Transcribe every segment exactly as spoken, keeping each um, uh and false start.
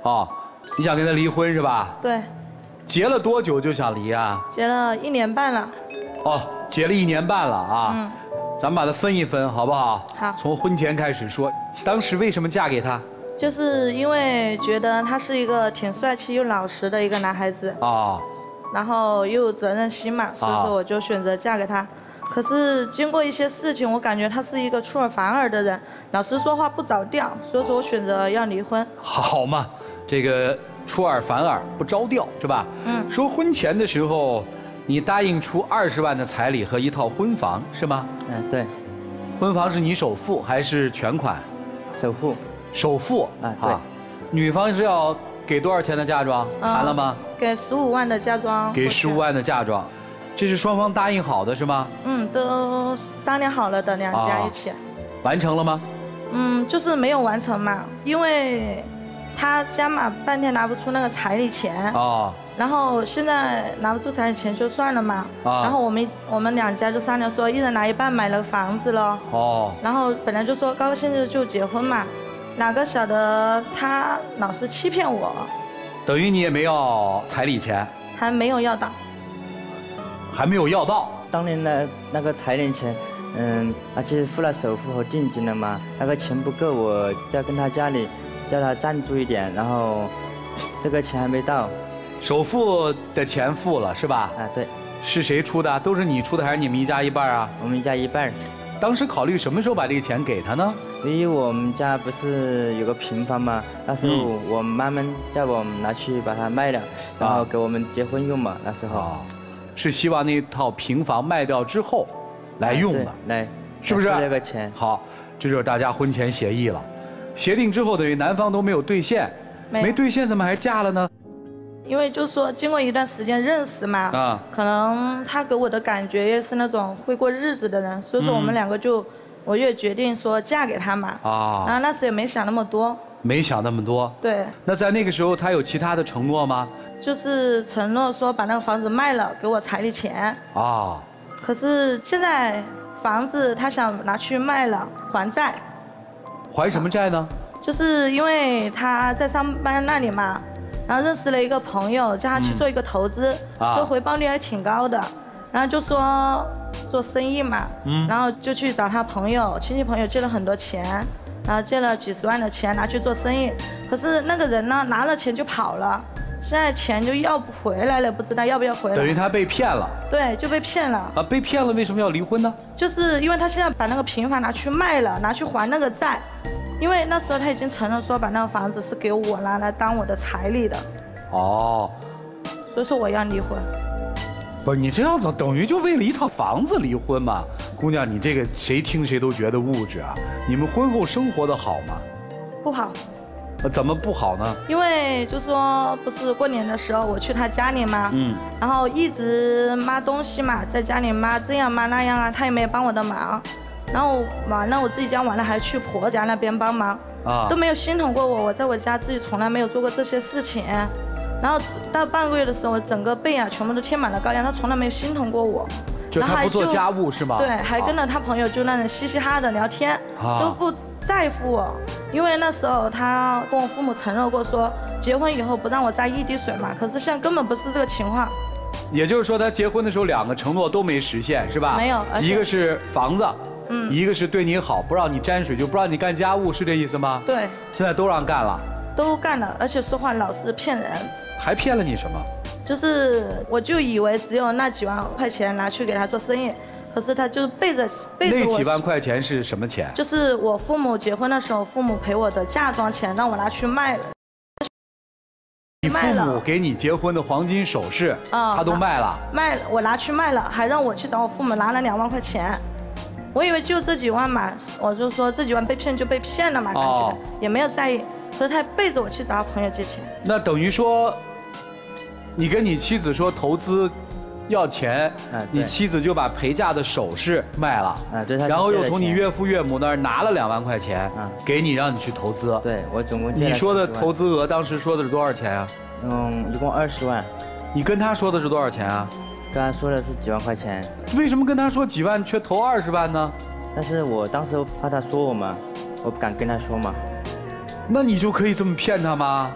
哦，你想跟他离婚是吧？ 对。 结了多久就想离啊？ 结了一年半了。 哦，结了一年半了啊。嗯。咱们把它分一分，好不好？ 好。 从婚前开始说，当时为什么嫁给他？ 就是因为觉得他是一个挺帅气又老实的一个男孩子。 啊。 然后又有责任心嘛，所以说我就选择嫁给他。可是经过一些事情，我感觉他是一个出尔反尔的人，老是说话不着调，所以说我选择要离婚。 好嘛，这个出尔反尔不着调是吧？嗯。说婚前的时候，你答应出二十万的彩礼和一套婚房是吗？ 嗯，对。 婚房是你首付还是全款？ 首付。 首付啊，对。 女方是要给多少钱的嫁妆？谈了吗？ 给十五万的嫁妆。 给十五万的嫁妆。这是双方答应好的是吗？ 嗯，都商量好了的，两家一起。 完成了吗？ 嗯，就是没有完成嘛，因为他家嘛半天拿不出那个彩礼钱。哦。然后现在拿不出彩礼钱就算了嘛。啊。然后我们我们两家就商量说，一人拿一半买了个房子了。哦。然后本来就说高高兴兴就结婚嘛，哪个晓得他老是欺骗我。 等于你也没要彩礼钱？ 还没有要到。 还没有要到， 当年的那个彩礼钱，嗯，而且付了首付和定金了嘛，那个钱不够，我要跟他家里叫他赞助一点，然后这个钱还没到。 首付的钱付了是吧？ 啊，对。 是谁出的？都是你出的还是你们一家一半啊？ 我们一家一半。 当时考虑什么时候把这个钱给他呢？ 因为我们家不是有个平房嘛，那时候我妈妈要我们拿去把它卖了，然后给我们结婚用嘛，那时候。啊， 是希望那套平房卖掉之后来用的， 来， 是不是？ 这个钱。 好，这就是大家婚前协议了。协定之后等于男方都没有兑现，没兑现怎么还嫁了呢？ 因为就说经过一段时间认识嘛，啊，可能他给我的感觉也是那种会过日子的人，所以说我们两个就，我也决定说嫁给他嘛。啊。然后那时也没想那么多。 没想那么多。 对。 那在那个时候他有其他的承诺吗？ 就是承诺说把那个房子卖了给我彩礼钱啊，可是现在房子他想拿去卖了还债。 还什么债呢？ 就是因为他在上班那里嘛，然后认识了一个朋友，叫他去做一个投资，嗯、说回报率还挺高的，然后就说做生意嘛，嗯，然后就去找他朋友亲戚朋友借了很多钱，然后借了几十万的钱拿去做生意，可是那个人呢拿了钱就跑了。现在钱就要不回来了，不知道要不要回来。 等于他被骗了。 对，就被骗了。 啊，被骗了，为什么要离婚呢？ 就是因为他现在把那个平房拿去卖了，拿去还那个债。因为那时候他已经承认说把那个房子是给我拿来当我的彩礼的。哦。所以说我要离婚。 不是你这样子，等于就为了一套房子离婚嘛？姑娘，你这个谁听谁都觉得物质啊。你们婚后生活的好吗？ 不好。 怎么不好呢？ 因为就说不是过年的时候我去他家里嘛，嗯，然后一直抹东西嘛，在家里抹这样抹那样啊，他也没有帮我的忙，然后完了我自己家完了还去婆家那边帮忙，啊，都没有心疼过我，我在我家自己从来没有做过这些事情，然后到半个月的时候，我整个背啊全部都贴满了膏药，他从来没有心疼过我。 就他不做家务是吗？ 对，还跟着他朋友就那种嘻嘻哈哈的聊天，啊、都不在乎我。因为那时候他跟我父母承诺过说，结婚以后不让我沾一滴水嘛。可是现在根本不是这个情况。 也就是说，他结婚的时候两个承诺都没实现，是吧？ 没有， 一个是房子，嗯，一个是对你好，不让你沾水，就不让你干家务，是这意思吗？ 对。 现在都让干了。 都干了，而且说话老是骗人。 还骗了你什么？ 就是我就以为只有那几万块钱拿去给他做生意。可是他就背着背着我。 那几万块钱是什么钱？ 就是我父母结婚的时候，父母赔我的嫁妆钱，让我拿去卖了。 你父母给你结婚的黄金首饰，啊，他都卖了。 卖了，我拿去卖了，还让我去找我父母拿了两万块钱。我以为就这几万嘛，我就说这几万被骗就被骗了嘛，感觉也没有在意。可是他背着我去找他朋友借钱。 那等于说，你跟你妻子说投资。要钱，你妻子就把陪嫁的首饰卖了，啊，对，然后又从你岳父岳母那儿拿了两万块钱，啊，给你让你去投资。 对，我总共你说的投资额当时说的是多少钱啊？ 嗯，一共二十万。 你跟他说的是多少钱啊？ 跟他说的是几万块钱。 为什么跟他说几万却投二十万呢？ 但是我当时怕他说我嘛，我不敢跟他说嘛。 那你就可以这么骗他吗？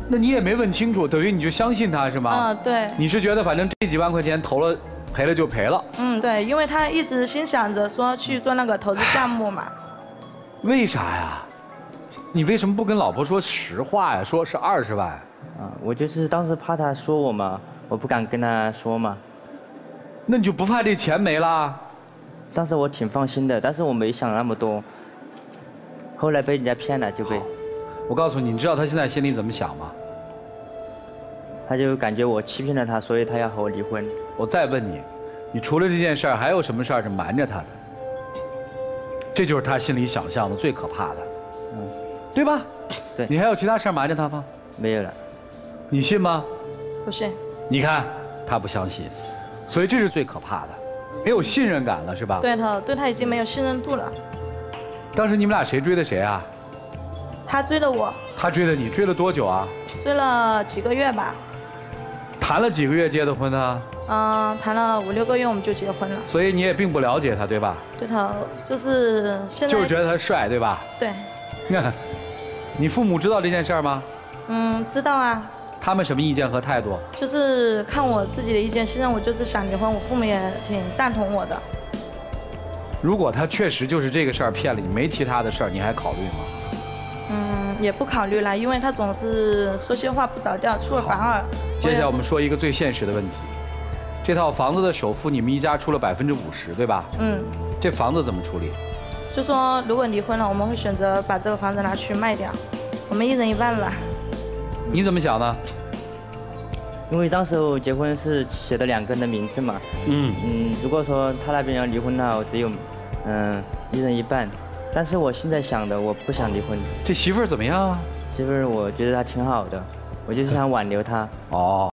那你也没问清楚，等于你就相信他是吗？ 嗯，对。 你是觉得反正这几万块钱投了，赔了就赔了。 嗯，对，因为他一直心想着说去做那个投资项目嘛。 为啥呀？你为什么不跟老婆说实话呀？说是二十万。 啊，我就是当时怕他说我嘛，我不敢跟他说嘛。 那你就不怕这钱没了？ 当时我挺放心的，但是我没想那么多。后来被人家骗了，就被。 我告诉你，你知道他现在心里怎么想吗？ 他就感觉我欺骗了他，所以他要和我离婚。 我再问你，你除了这件事儿，还有什么事儿是瞒着他的？这就是他心里想象的最可怕的，嗯，对吧？ 对。 你还有其他事儿瞒着他吗？ 没有了。 嗯、 你信吗？ 不信。 你看，他不相信，所以这是最可怕的，没有信任感了，是吧？ 对头，对他已经没有信任度了。 当时你们俩谁追的谁啊？ 他追的我。 他追的你，追了多久啊？ 追了几个月吧。 谈了几个月结的婚呢？ 嗯，谈了五六个月我们就结婚了。 所以你也并不了解他，对吧？ 对头，就是现在。 就是觉得他帅，对吧？ 对。 那，你父母知道这件事吗？ 嗯，知道啊。 他们什么意见和态度？ 就是看我自己的意见，现在我就是想离婚，我父母也挺赞同我的。 如果他确实就是这个事儿骗了你，没其他的事儿，你还考虑吗？ 嗯，也不考虑了，因为他总是说些话不着调，出尔反尔。 接下来我们说一个最现实的问题，这套房子的首付你们一家出了百分之五十，对吧？嗯。这房子怎么处理？ 就说如果离婚了，我们会选择把这个房子拿去卖掉，我们一人一半了。 你怎么想呢？ 因为当时我结婚是写的两个人的名字嘛。嗯嗯，如果说他那边要离婚的话，我只有嗯一人一半。但是我现在想的，我不想离婚。 这媳妇儿怎么样啊？ 媳妇儿，我觉得她挺好的，我就是想挽留她。哦。